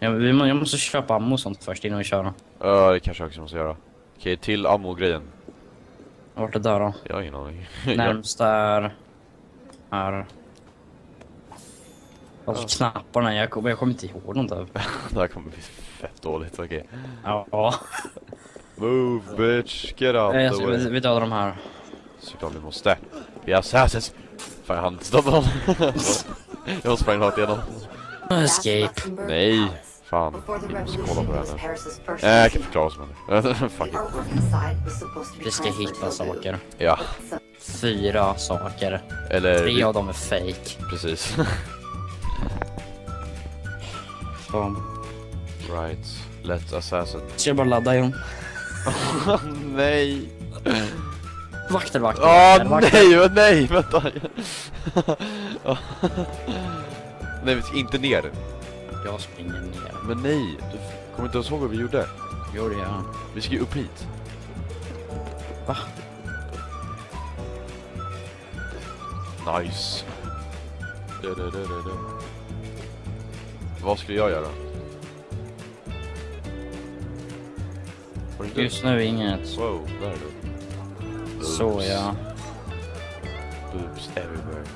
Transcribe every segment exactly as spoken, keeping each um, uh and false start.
Jag, vi må, jag måste köpa ammo och sånt först innan vi kör. Ja, uh, det kanske jag också måste göra. Okej, till ammo-grejen. Vart är det där då? Jag har ingen aning. Närmst är... Här. Alltså Ja. knapparna, jag kommer, jag kommer inte ihåg dem där. Det här kommer bli fett dåligt, okej. Okay. Ja. Move, bitch, get out Nej, the alltså, way. vi, vi dödar de här. Såklart vi måste. Vi är assassins. Fan, han stoppar honom. Jag sprang rakt igenom. Escape. Nej, fan. Vi måste kolla på det här nu. Nej, jag kan förklara oss med det. Fuck it. Vi ska hitta saker. Ja, Fyra saker. eller... Tre av dem är fake. Precis. Så. Right, let's assassin. Ska jag bara ladda igen? Nej. Vakter, vakter, Åh, vakter, nej, men nej, vänta. Nej, vi ska inte ner. Jag springer ner. Men nej, du kommer inte ens ihåg vad vi gjorde. Gjorde jag? Vi ska ju upp hit. Va? Nice. Du, du, du, du, du. Vad skulle jag göra? Var det inte? Just nu är inget. Wow, där är du. Så ja. Boobs everywhere.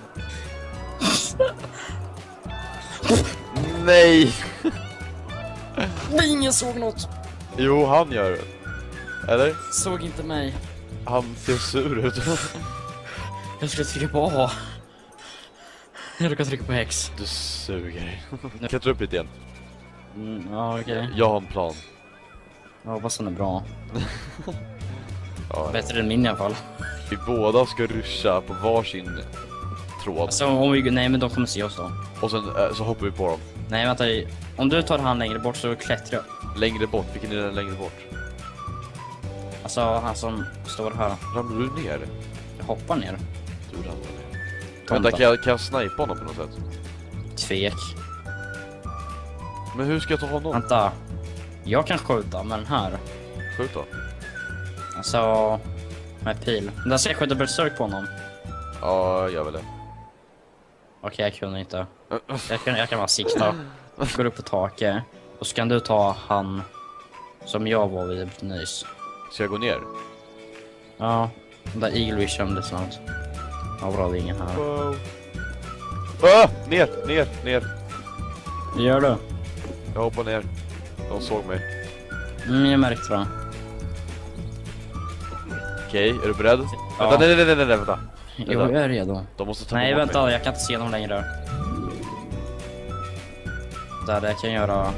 Nej! Ingen såg något. Jo, han gör det. Eller? Såg inte mig. Han ser sur ut. Jag skulle trycka på A. Jag råkade trycka på X. Du suger. Klättra upp lite igen. Mm, ja, okej. Okay. Jag har en plan. Jag hoppas den är bra. Ja, Bättre än min i alla fall. vi båda ska ruscha på varsin tråd. Alltså om vi... Nej, men de kommer se oss då. Och sen äh, så hoppar vi på dem. Nej, vänta. Om du tar han längre bort så klättrar jag. Längre bort, vilken är den längre bort? Alltså han som står här. Ramlar du ner? Jag hoppar ner. Du ramlar ner. Tomta. Vänta, kan jag, kan jag snipa honom på något sätt? Tvek. Men hur ska jag ta honom? Vänta. Jag kan skjuta, men här. Skjut då. Alltså... Med pil. Där ska jag skjuta berserk på honom. Ja, jag vill det. Okej, jag kunde inte. Jag kan, jag kan bara sikta. Går upp på taket. Och så kan du ta han som jag var vid nyss. Ska jag gå ner? Ja, där Eagle Vision det snart. Ja, bra, det är ingen här. Wow. Ah, ner, ner, ner. Gör du? Jag hoppar ner. De såg mig. Mm, jag märkte det. Okej, är du beredd? Ja. Vänta, nej, nej, nej, nej, vänta. Jo, jag är redo. De måste ta Nej, bort vänta, mig. jag kan inte se dem längre. Där, det kan jag göra.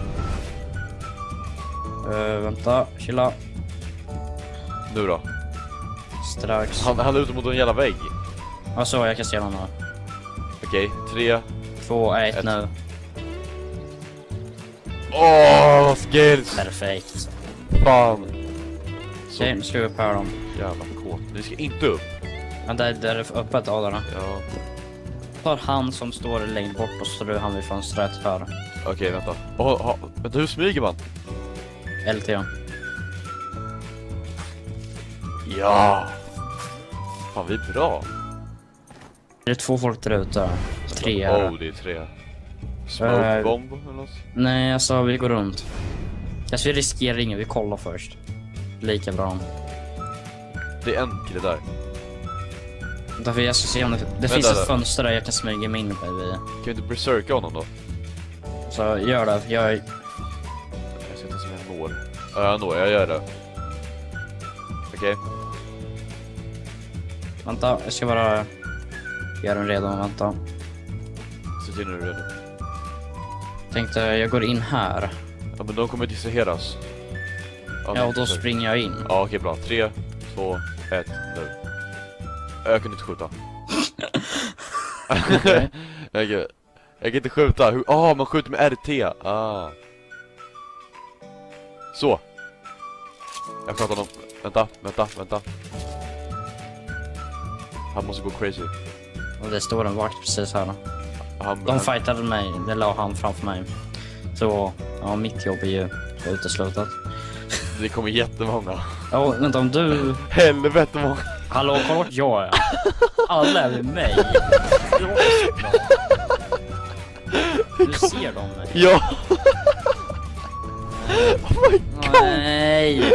Uh, vänta, chilla. Nu då? Strax. Han, han är ute mot en jävla vägg. Ja, så, jag kan se dem nu. Okej, tre. Två, ett, Ett. nu. Åh, vad skills! Perfekt. Fan. Så Okej, nu ska vi upp här då. jävla kåt. Vi ska inte upp. Ja, där, där är öppet av där. Ja. Tar han som står längre bort och så står han vid fönstret här. Okej, vänta. Oh, oh, vänta, hur smyger man? L T. Ja. Fan, vi är bra. Det är två folk där ute. Tre här. Oh, det är tre. Smoke Eh. bomb eller något? Nej, alltså vi går runt. Alltså vi riskerar inget, vi kollar först. Lika bra. Det är en kille där. Därför jag ska se om det, det Vänta, finns ett där. fönster där jag kan smyga mig in vid. Kan vi inte berserka honom då? Så gör det, jag... Jag ska inte se om jag når. Ja, jag når, jag gör det. Okej. Vänta, jag ska bara göra den redo, vänta. Se till när du är redo. Tänkte, jag går in här. Ja, men de kommer distraheras. Ja, och då springer jag in. Ja, okej, bra. Tre, två, ett, nu. Jag kunde inte skjuta. Okej. jag, jag kan inte skjuta. Hur? Ah, man skjuter med R T. Ah. Så. Jag sköt honom. Vänta, vänta, vänta. Han måste gå crazy. Och det står en vakt precis här. Han, De han, fightade mig, det la han framför mig. Så, ja, mitt jobb är ju uteslutet. det kommer jättemånga. Ja, vänta, om du... Helvete många. Hallå, kolla vart jag är. Alla är med mig. Du ser dem mig. Ja. Oh my god! Nej!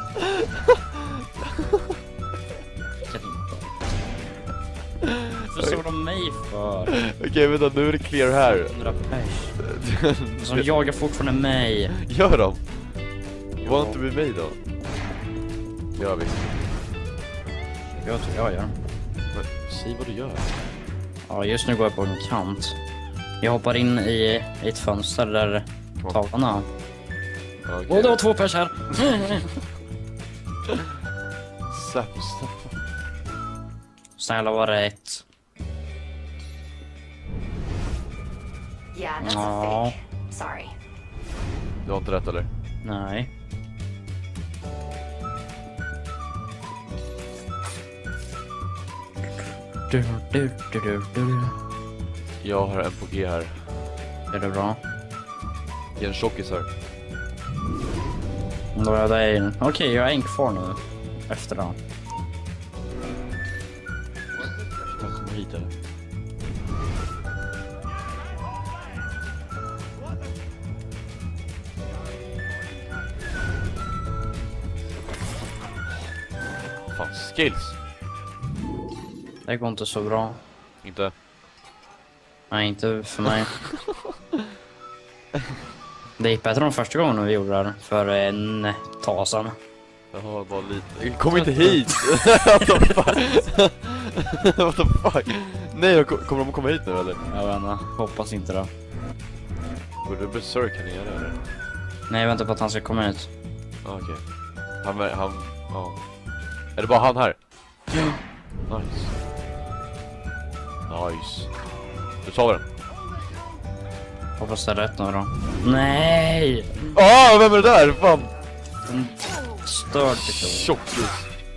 Vad såg de mig för? Okej, okay, vänta, nu är det clear här. hundra pers. Som jagar fortfarande mig. Gör de? Var inte med mig då? Gör vi. Jag tror jag gör. Men, säg vad du gör. Ja, just nu går jag på en kant. Jag hoppar in i, i ett fönster där tavlan är. Okay. Och det var två pers här. Säpp, säpp. Snälla, var rätt. Yeah, that's a Ja. fake. Sorry. Du har inte rätt, eller? Nej. Du, du, du, du, du. Jag har en på G här. Är det bra? Ge en tjockis här. Då är det en... Okej, okay, jag är en kvar nu. Efter då. Jag kommer hit, eller? Fan, skills. Det går inte så bra. Inte? Nej, inte för mig. Det gick bättre än första gången vi gjorde det här. För en tag sedan. Jag har bara lite... Kom inte hit! What the fuck? What the fuck? Nej, kommer de komma hit nu, eller? Jag vet inte, hoppas inte det. Borde Berserk här nere, eller? Nej, jag väntar på att han ska komma ut. Ah, okej. Okay. Han, han... Ja. Är det bara han här? Ja. Nice. Nice. Du tar den. Hoppas det är rätt nu då. Nej! Ah, vem är det där? Fan. En störd person. Tjockis.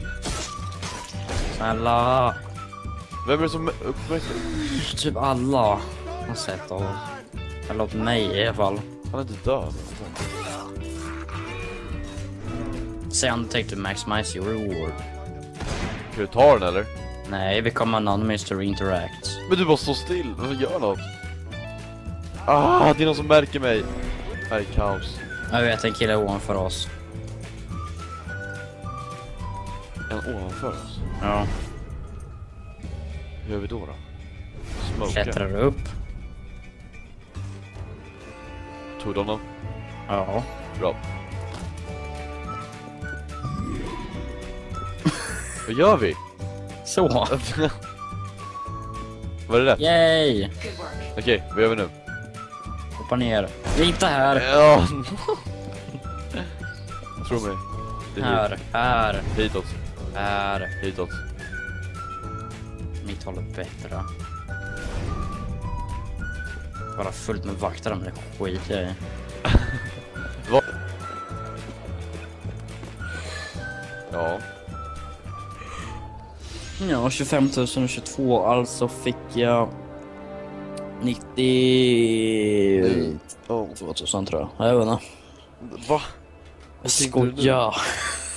Snälla. Vem är det som uppmärksam? Typ alla har sett av. Eller åt mig i alla fall. Han är inte död. Say undertake to maximize your reward. Ska du ta den, eller? Nej, vi kommer anonymous to interact. Men du bara stå still. Gör något. Ah, det är någon som märker mig. Här är kaos. Jag vet, en kille ovanför oss. En ovanför oss? Ja. Hur gör vi då då? Smoke. Klättrar upp. Tog de honom? Ja. Bra. Vad gör vi? Så. Var det rätt? Yay! Good work. Okej, vad gör vi nu? Hoppa ner. Inte här. Ja. Tro mig. Det är Här, här, hit. Hitåt. här. Hitåt. Mitt håller bättre. Bara fullt med vakter, men det skiter jag i. Va? Ja. Ja, tjugofem tusen tjugotvå, alltså fick jag nittio... Oh. tvåtusen tror jag. Jag vet inte. Va? Skoja.